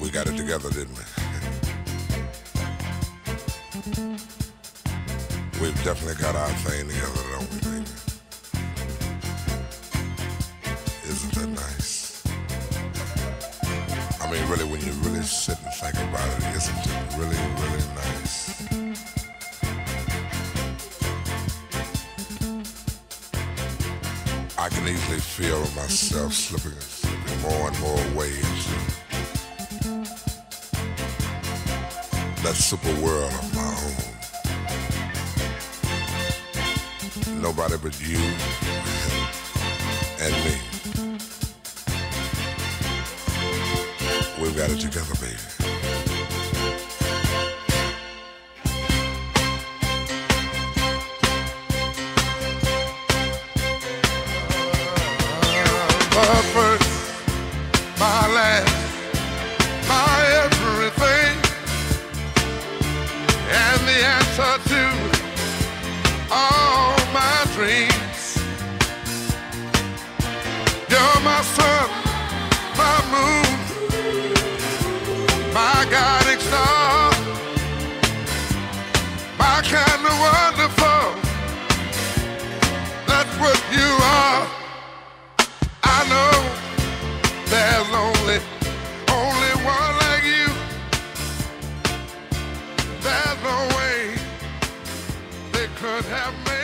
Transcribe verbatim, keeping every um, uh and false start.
We got it together, didn't we? We've definitely got our thing together, don't we, baby? Isn't that nice? I mean, really, when you really sit and think about it, isn't it really, really nice? I can easily feel myself slipping, slipping more and more away into that super world of my own. Nobody but you and me. We've got it together, baby. My first, my last, my everything, and the answer to all my dreams. You're my sun, my moon, my guiding star, my kind of wonderful. That's what you are. I know there's only, only one like you. There's no way they could have made